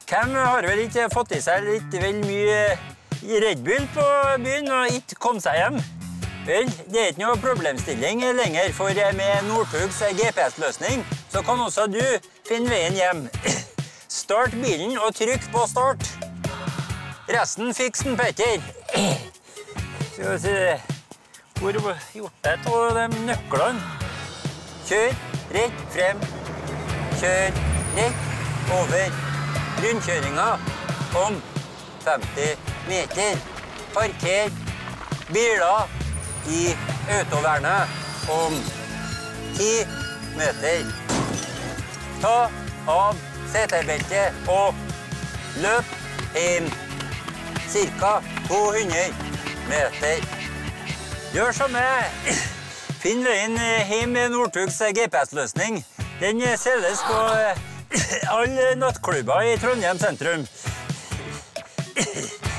Hvem har vel ikke fått i seg litt vel mye Red Bull på byen og ikke kom seg hjem? Vel, det er ikke noe problemstilling lenger, for med Northugs GPS-løsning så kan også du finne veien hjem. Start bilen og trykk på start. Resten fikser Petter. Skal vi se, hvor har gjort det av de nøklene? Kjør rett frem. Kjør rett over. Rundkjøringa om 50 meter. Parker biler i autovernet om 10 meter. Ta av setebeltet og løp hjem. Cirka 200 meter. Gjør som meg. Finn veien hjem med Northugs GPS-løsning. Den selges på alle nattklubber i Trondheim sentrum.